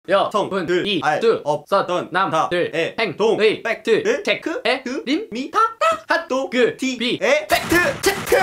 여분들 이 뚜 없었던 남들의 행동의 팩트 체크에 림미 핫도그 TV의 팩트 체크.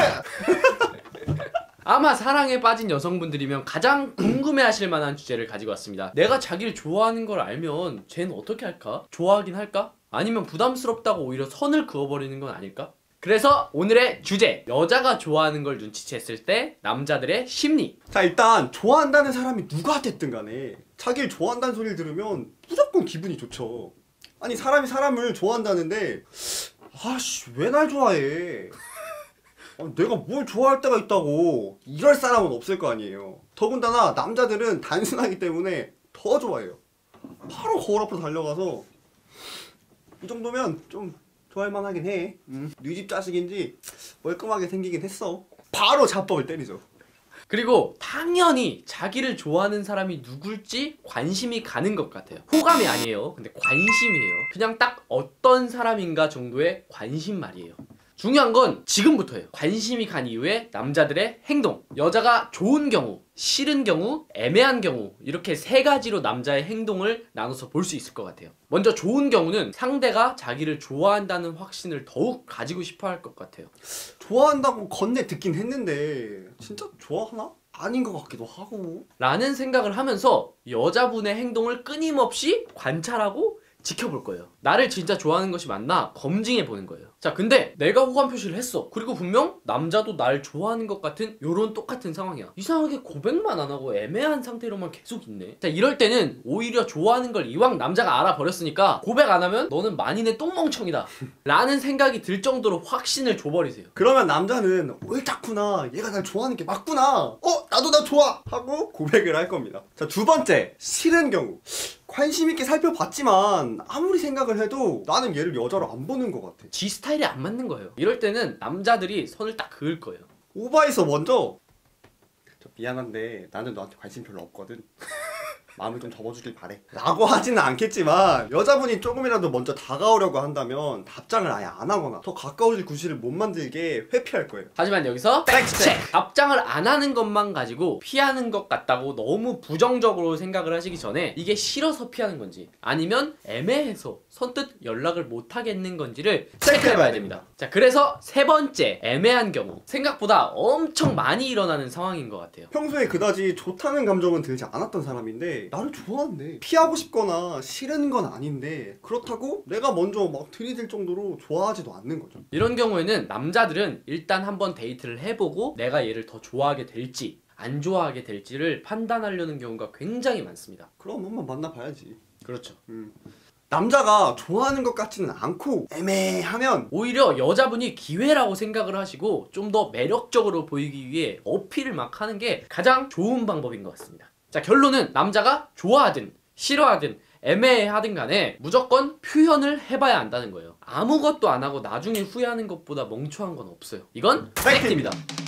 아마 사랑에 빠진 여성분들이면 가장 궁금해하실 만한 주제를 가지고 왔습니다. 내가 자기를 좋아하는 걸 알면 쟤는 어떻게 할까? 좋아하긴 할까? 아니면 부담스럽다고 오히려 선을 그어버리는 건 아닐까? 그래서 오늘의 주제, 여자가 좋아하는 걸 눈치챘을 때 남자들의 심리. 자, 일단 좋아한다는 사람이 누가 됐든 간에 자기를 좋아한다는 소리를 들으면 무조건 기분이 좋죠. 아니, 사람이 사람을 좋아한다는데 아씨 왜 날 좋아해? 내가 뭘 좋아할 때가 있다고. 이럴 사람은 없을 거 아니에요. 더군다나 남자들은 단순하기 때문에 더 좋아해요. 바로 거울 앞으로 달려가서 이 정도면 좀 좋아할만 하긴 해. 네 집 자식인지 멀끔하게 생기긴 했어. 바로 자법을 때리죠. 그리고 당연히 자기를 좋아하는 사람이 누굴지 관심이 가는 것 같아요. 호감이 아니에요. 근데 관심이에요. 그냥 딱 어떤 사람인가 정도의 관심 말이에요. 중요한 건 지금부터예요. 관심이 간 이후에 남자들의 행동. 여자가 좋은 경우, 싫은 경우, 애매한 경우, 이렇게 세 가지로 남자의 행동을 나눠서 볼 수 있을 것 같아요. 먼저 좋은 경우는 상대가 자기를 좋아한다는 확신을 더욱 가지고 싶어 할 것 같아요. 좋아한다고 건네 듣긴 했는데 진짜 좋아하나? 아닌 것 같기도 하고 라는 생각을 하면서 여자분의 행동을 끊임없이 관찰하고 지켜볼 거예요. 나를 진짜 좋아하는 것이 맞나 검증해 보는 거예요. 자, 근데 내가 호감 표시를 했어. 그리고 분명 남자도 날 좋아하는 것 같은 요런 똑같은 상황이야. 이상하게 고백만 안 하고 애매한 상태로만 계속 있네. 자, 이럴 때는 오히려 좋아하는 걸 이왕 남자가 알아버렸으니까 고백 안 하면 너는 만인의 똥멍청이다 라는 생각이 들 정도로 확신을 줘버리세요. 그러면 남자는 옳다구나, 얘가 날 좋아하는 게 맞구나, 나도 나 좋아 하고 고백을 할 겁니다. 자, 두 번째, 싫은 경우. 관심 있게 살펴봤지만 아무리 생각을 해도 나는 얘를 여자로 안 보는 것 같아. 지 스타일이 안 맞는 거예요. 이럴 때는 남자들이 선을 딱 그을 거예요. 오바에서 먼저 저 미안한데 나는 너한테 관심 별로 없거든. 마음을 좀 접어주길 바래 라고 하지는 않겠지만, 여자분이 조금이라도 먼저 다가오려고 한다면 답장을 아예 안 하거나 더 가까워질 구실을 못 만들게 회피할 거예요. 하지만 여기서 팩트체크! 답장을 안 하는 것만 가지고 피하는 것 같다고 너무 부정적으로 생각을 하시기 전에 이게 싫어서 피하는 건지 아니면 애매해서 선뜻 연락을 못 하겠는 건지를 체크해봐야 됩니다. 자, 그래서 세 번째, 애매한 경우. 생각보다 엄청 많이 일어나는 상황인 것 같아요. 평소에 그다지 좋다는 감정은 들지 않았던 사람인데 나를 좋아한대. 피하고 싶거나 싫은 건 아닌데 그렇다고 내가 먼저 막 들이댈 정도로 좋아하지도 않는 거죠. 이런 경우에는 남자들은 일단 한번 데이트를 해보고 내가 얘를 더 좋아하게 될지 안 좋아하게 될지를 판단하려는 경우가 굉장히 많습니다. 그럼 한번 만나봐야지. 그렇죠. 남자가 좋아하는 것 같지는 않고 애매하면 오히려 여자분이 기회라고 생각을 하시고 좀 더 매력적으로 보이기 위해 어필을 막 하는 게 가장 좋은 방법인 것 같습니다. 자, 결론은 남자가 좋아하든 싫어하든 애매하든 간에 무조건 표현을 해봐야 한다는 거예요. 아무것도 안 하고 나중에 후회하는 것보다 멍청한 건 없어요. 이건 팩트입니다.